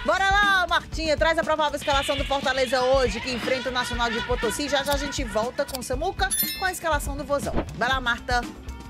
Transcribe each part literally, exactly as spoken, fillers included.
Bora lá, Martinha, traz a provável escalação do Fortaleza hoje, que enfrenta o Nacional de Potosí. Já já a gente volta com o Samuca, com a escalação do Vozão. Vai lá, Marta.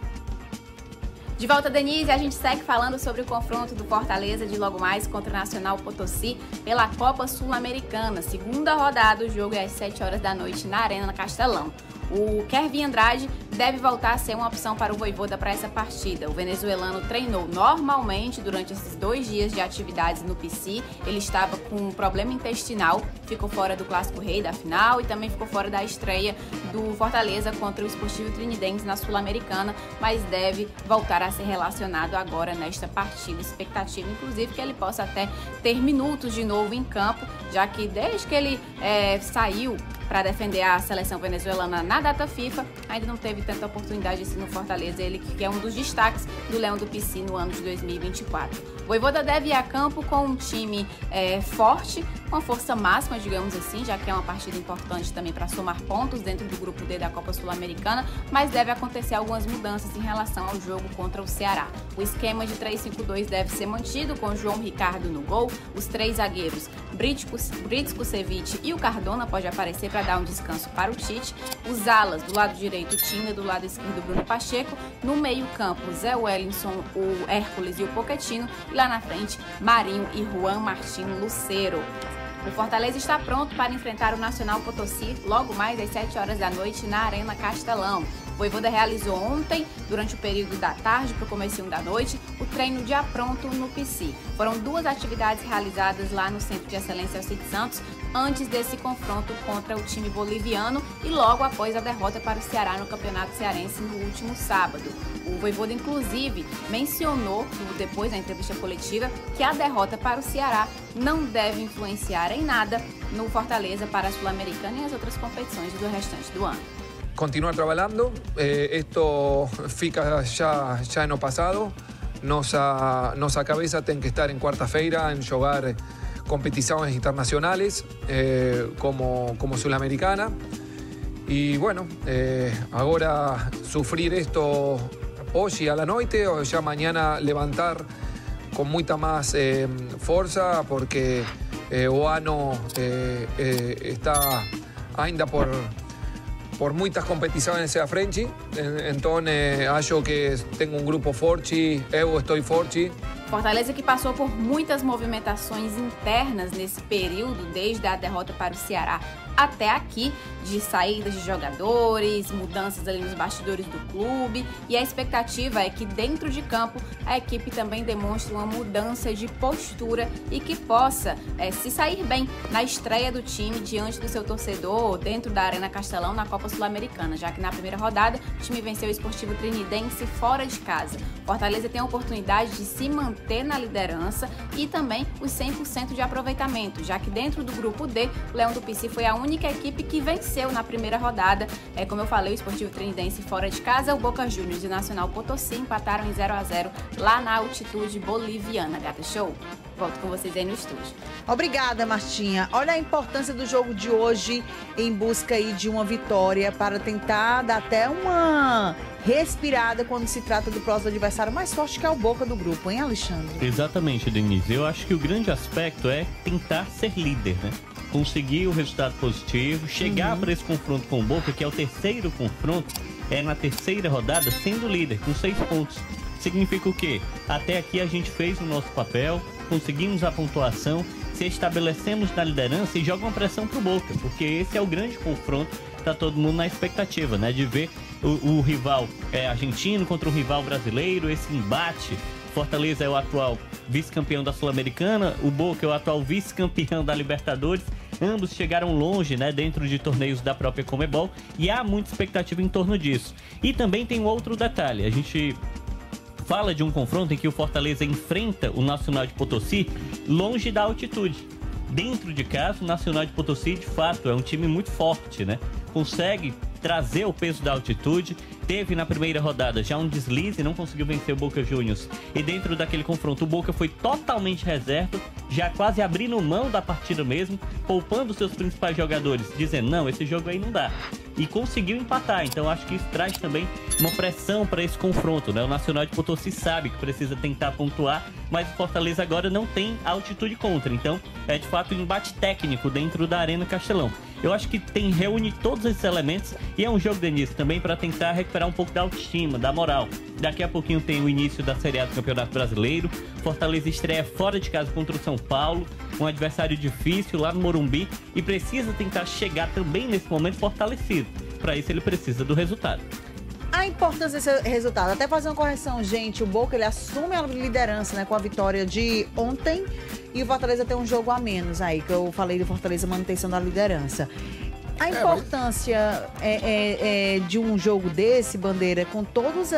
De volta, Denise, a gente segue falando sobre o confronto do Fortaleza de logo mais contra o Nacional Potosí pela Copa Sul-Americana. Segunda rodada, o jogo é às sete horas da noite na Arena Castelão. O Kervin Andrade deve voltar a ser uma opção para o Vojvoda para essa partida. O venezuelano treinou normalmente durante esses dois dias de atividades no P C. Ele estava com um problema intestinal, ficou fora do Clássico Rei da final e também ficou fora da estreia do Fortaleza contra o Esportivo Trinidense na Sul-Americana, mas deve voltar a ser relacionado agora nesta partida. Expectativa, inclusive, que ele possa até ter minutos de novo em campo, já que desde que ele é, saiu para defender a seleção venezuelana na data FIFA, ainda não teve tanta oportunidade assim no Fortaleza, ele que é um dos destaques do Leão do P C no ano de dois mil e vinte e quatro. O Vojvoda deve ir a campo com um time é, forte, com a força máxima, digamos assim, já que é uma partida importante também para somar pontos dentro do grupo D da Copa Sul-Americana, mas deve acontecer algumas mudanças em relação ao jogo contra o Ceará. O esquema de três cinco dois deve ser mantido, com João Ricardo no gol, os três zagueiros, Brits Kusevich e o Cardona pode aparecer para dar um descanso para o Tite, os alas, do lado direito Tinga, do lado esquerdo Bruno Pacheco, no meio campo Zé Wellington, o Hércules e o Pochettino, e lá na frente Marinho e Juan Martín Lucero. O Fortaleza está pronto para enfrentar o Nacional Potosí logo mais às sete horas da noite na Arena Castelão. O Vojvoda realizou ontem, durante o período da tarde para o comecinho da noite, o treino de apronto no P C. Foram duas atividades realizadas lá no Centro de Excelência Alcides Santos, antes desse confronto contra o time boliviano e logo após a derrota para o Ceará no Campeonato Cearense no último sábado. O Vojvoda, inclusive, mencionou, depois da entrevista coletiva, que a derrota para o Ceará não deve influenciar em nada no Fortaleza para a Sul-Americana e as outras competições do restante do ano. Continuar trabalhando, eh, esto fica já, já no passado, nossa, nossa cabeça tem que estar em quarta-feira em jogar competições internacionais eh, como, como Sul-Americana e bueno, eh, agora sofrer esto hoje à noite ou já amanhã levantar com muita mais eh, força porque eh, o ano eh, eh, está ainda por por muitas competições à frente, então eh, acho que tenho um grupo forte, eu estou forte. Fortaleza que passou por muitas movimentações internas nesse período, desde a derrota para o Ceará até aqui, de saídas de jogadores, mudanças ali nos bastidores do clube, e a expectativa é que dentro de campo a equipe também demonstre uma mudança de postura e que possa é, se sair bem na estreia do time diante do seu torcedor dentro da Arena Castelão na Copa Sul-Americana, já que na primeira rodada o time venceu o Esportivo Trinidense fora de casa. Fortaleza tem a oportunidade de se manter na liderança e também os cem por cento de aproveitamento, já que dentro do grupo D, o Leão do P C foi a única equipe que venceu na primeira rodada. É, como eu falei, o Esportivo Trinidense fora de casa, o Boca Juniors e o Nacional Potosí empataram em zero a zero lá na altitude boliviana. Gata Show, volto com vocês aí no estúdio. Obrigada, Martinha. Olha a importância do jogo de hoje em busca aí de uma vitória para tentar dar até uma respirada quando se trata do próximo adversário mais forte, que é o Boca do grupo, hein, Alexandre? Exatamente, Denise. Eu acho que o grande aspecto é tentar ser líder, né? Conseguir o resultado positivo, chegar uhum. para esse confronto com o Boca, que é o terceiro confronto, é na terceira rodada, sendo líder, com seis pontos. Significa o quê? Até aqui a gente fez o nosso papel, conseguimos a pontuação, se estabelecemos na liderança e joga uma pressão pro Boca, porque esse é o grande confronto, tá todo mundo na expectativa, né? De ver o, o rival é, argentino contra o rival brasileiro, esse embate. Fortaleza é o atual vice-campeão da Sul-Americana, o Boca é o atual vice-campeão da Libertadores. Ambos chegaram longe, né, dentro de torneios da própria Conmebol, e há muita expectativa em torno disso. E também tem um outro detalhe, a gente fala de um confronto em que o Fortaleza enfrenta o Nacional de Potosí longe da altitude. Dentro de casa, o Nacional de Potosí, de fato, é um time muito forte, né? Consegue trazer o peso da altitude. Teve na primeira rodada já um deslize, não conseguiu vencer o Boca Juniors. E dentro daquele confronto, o Boca foi totalmente reserva, já quase abrindo mão da partida mesmo, poupando seus principais jogadores, dizendo, não, esse jogo aí não dá. e conseguiu empatar. Então acho que isso traz também uma pressão para esse confronto, né? O Nacional de Potosí sabe que precisa tentar pontuar, mas o Fortaleza agora não tem altitude contra. Então é de fato um embate técnico dentro da Arena Castelão. Eu acho que tem reúne todos esses elementos e é um jogo, Denise, também para tentar recuperar um pouco da autoestima, da moral. Daqui a pouquinho tem o início da Série A do Campeonato Brasileiro. Fortaleza estreia fora de casa contra o São Paulo, um adversário difícil lá no Morumbi, e precisa tentar chegar também nesse momento fortalecido. Para isso ele precisa do resultado. A importância desse resultado, até fazer uma correção, gente, o Boca ele assume a liderança, né, com a vitória de ontem, e o Fortaleza tem um jogo a menos aí, que eu falei do Fortaleza manutenção da liderança. A importância é, é, é, de um jogo desse, Bandeira, com todas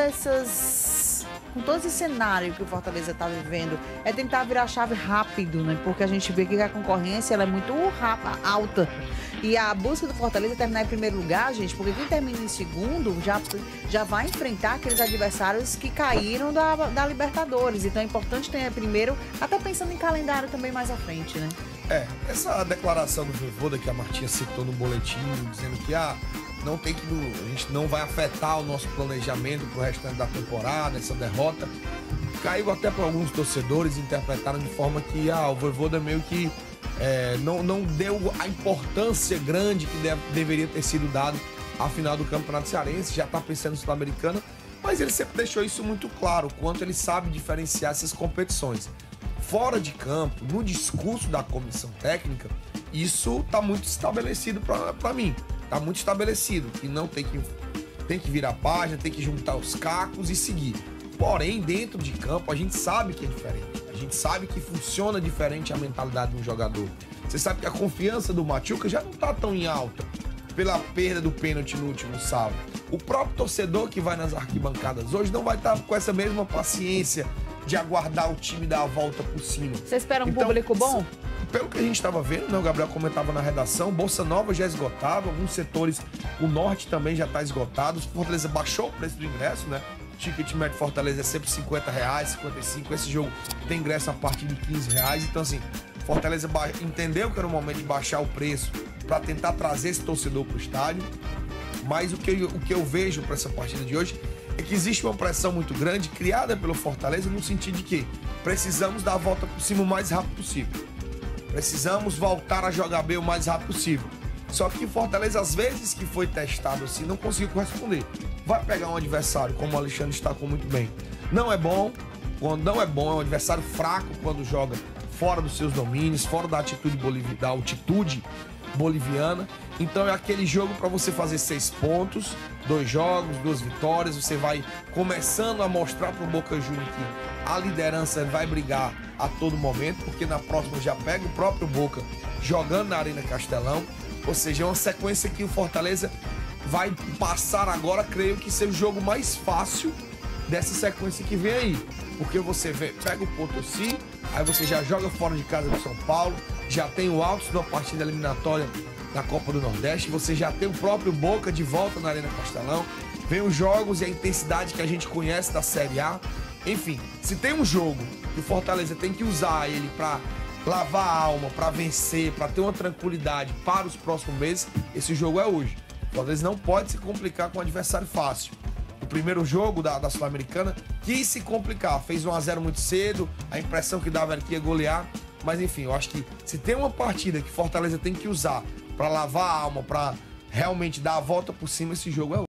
essas, com todo esse cenário que o Fortaleza está vivendo, é tentar virar a chave rápido, né? Porque a gente vê que a concorrência ela é muito rápida, alta. E a busca do Fortaleza é terminar em primeiro lugar, gente, porque quem termina em segundo já, já vai enfrentar aqueles adversários que caíram da, da Libertadores. Então é importante ter primeiro, até pensando em calendário também mais à frente, né? É, essa declaração do Voivoda que a Martinha citou no boletim, dizendo que ah, não tem que, a gente não vai afetar o nosso planejamento pro restante da temporada, essa derrota, caiu até para alguns torcedores, interpretaram de forma que ah, o Voivoda meio que É, não, não deu a importância grande que deve, deveria ter sido dado à final do Campeonato Cearense, já está pensando no Sul-Americana, mas ele sempre deixou isso muito claro, quanto ele sabe diferenciar essas competições. Fora de campo, no discurso da comissão técnica, isso está muito estabelecido para mim, está muito estabelecido, que não tem que, tem que virar página, tem que juntar os cacos e seguir. Porém, dentro de campo, a gente sabe que é diferente. A gente sabe que funciona diferente a mentalidade de um jogador. Você sabe que a confiança do Machuca já não tá tão em alta pela perda do pênalti no último sábado. O próprio torcedor que vai nas arquibancadas hoje não vai estar com essa mesma paciência de aguardar o time dar a volta por cima. Você espera um então, público bom? Pelo que a gente estava vendo, né, o Gabriel comentava na redação, Bolsa Nova já esgotava, alguns setores, o norte também já está esgotado. O Fortaleza baixou o preço do ingresso, né? O ticket médio Fortaleza é sempre cinquenta reais, cinquenta e cinco. Esse jogo tem ingresso a partir de quinze reais. Então, assim, Fortaleza entendeu que era o momento de baixar o preço para tentar trazer esse torcedor para o estádio. Mas o que, eu, o que eu vejo para essa partida de hoje é que existe uma pressão muito grande criada pelo Fortaleza no sentido de que precisamos dar a volta por cima o mais rápido possível. Precisamos voltar a jogar bem o mais rápido possível. Só que o Fortaleza, às vezes que foi testado assim, não conseguiu corresponder. Vai pegar um adversário, como o Alexandre destacou muito bem. Não é bom, quando não é bom, é um adversário fraco quando joga fora dos seus domínios, fora da atitude, boliv... da altitude boliviana. Então é aquele jogo para você fazer seis pontos, dois jogos, duas vitórias. Você vai começando a mostrar para o Boca Juniors que a liderança vai brigar a todo momento, porque na próxima já pega o próprio Boca jogando na Arena Castelão. Ou seja, é uma sequência que o Fortaleza vai passar agora, creio que ser o jogo mais fácil dessa sequência que vem aí. Porque você vê, pega o Potosí, aí você já joga fora de casa do São Paulo, já tem o Altos numa partida eliminatória na Copa do Nordeste, você já tem o próprio Boca de volta na Arena Castelão, vem os jogos e a intensidade que a gente conhece da Série A. Enfim, se tem um jogo que o Fortaleza tem que usar ele para lavar a alma, para vencer, para ter uma tranquilidade para os próximos meses, esse jogo é hoje. O Fortaleza não pode se complicar com um adversário fácil. O primeiro jogo da, da Sul-Americana quis se complicar, fez um a zero muito cedo, a impressão que dava era que ia golear, mas enfim, eu acho que se tem uma partida que Fortaleza tem que usar para lavar a alma, para realmente dar a volta por cima, esse jogo é hoje.